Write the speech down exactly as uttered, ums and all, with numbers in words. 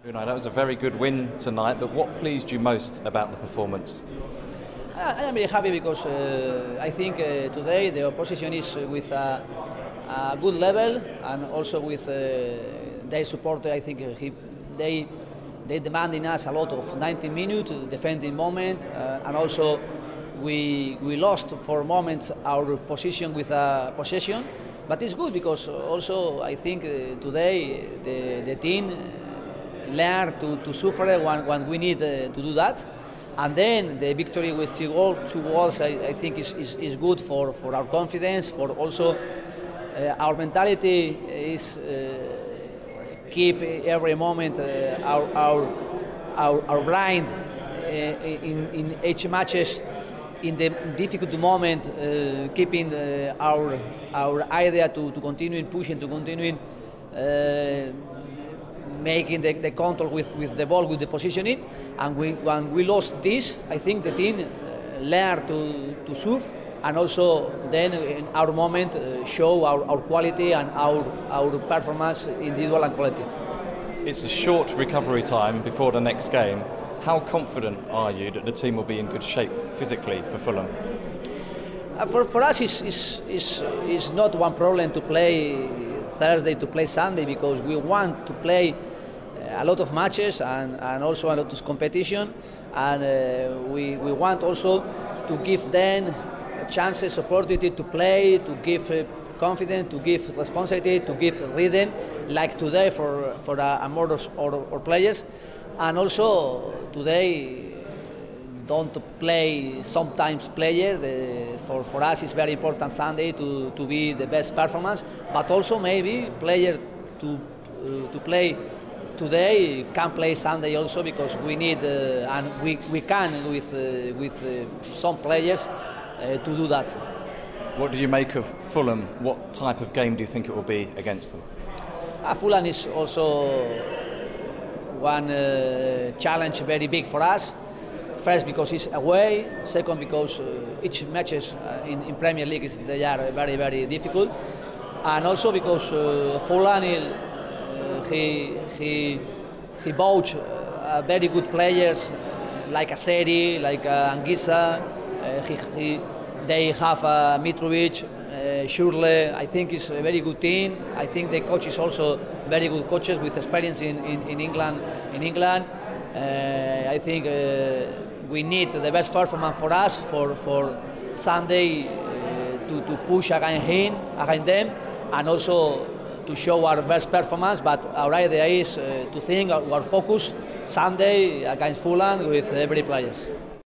Unai, that was a very good win tonight, but what pleased you most about the performance? I am very happy because uh, I think uh, today the opposition is with a, a good level, and also with uh, their support. I think he, they they demanding us a lot of ninety minutes defending moment, uh, and also we we lost for moments our position with a possession, but it's good because also I think uh, today the the team learn to, to suffer when, when we need uh, to do that. And then the victory with two goals, two goals I, I think is, is, is good for, for our confidence, for also uh, our mentality is uh, keep every moment uh, our, our, our, our blind uh, in, in each matches, in the difficult moment, uh, keeping uh, our, our idea to, to continue pushing, to continue uh, making the, the control with, with the ball, with the positioning, and we, when we lost this, I think the team uh, learned to, to serve, and also then in our moment uh, show our, our quality and our, our performance, individual and collective. It's a short recovery time before the next game. How confident are you that the team will be in good shape physically for Fulham? Uh, for, for us, it's, it's, it's, it's not one problem to play Thursday, to play Sunday, because we want to play a lot of matches and, and also a lot of competition, and uh, we, we want also to give them chances, opportunity to play, to give uh, confidence, to give responsibility, to give rhythm, like today for, for a, a more of our players. And also today don't play sometimes player. The, for, for us it's very important Sunday to, to be the best performance, but also maybe player to, uh, to play today can play Sunday also, because we need uh, and we, we can with, uh, with uh, some players uh, to do that. What do you make of Fulham? What type of game do you think it will be against them? Uh, Fulham is also one uh, challenge very big for us. First because it's away, second because uh, each matches uh, in, in Premier League is, they are very very difficult, and also because uh, Fulham uh, he he he bought uh, very good players uh, like Aseri, like uh, Anguissa. Uh, he, he, they have uh, Mitrovic, uh, Shurle. I think it's a very good team. I think the coach is also very good coaches with experience in, in, in England. In England, uh, I think. Uh, We need the best performance for us for, for Sunday uh, to, to push against him, against them, and also to show our best performance. But our idea is uh, to think our focus Sunday against Fulham with every players.